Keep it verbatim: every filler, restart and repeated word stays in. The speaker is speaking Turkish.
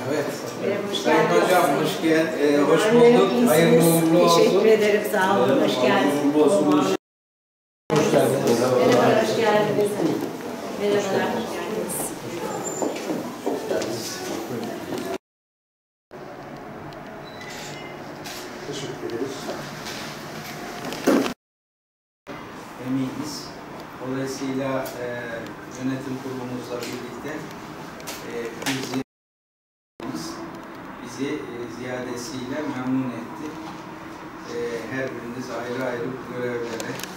Evet. Merhaba, hoş Sayın geldiniz. Hocam, hoş, gel e, hoş bulduk. Hayırlı uğurlu olsun. Teşekkür ederim, sağ olun. Hoş geldiniz. Uğurlu olsun. Hoş geldiniz. Merhaba, hoş geldiniz. Merhabalar, hoş geldiniz. Teşekkür ederiz. Eminiz. Dolayısıyla e, yönetim kurulumuzla birlikte e, bizi, bizi e, ziyadesiyle memnun etti. E, her biriniz ayrı ayrı görevlere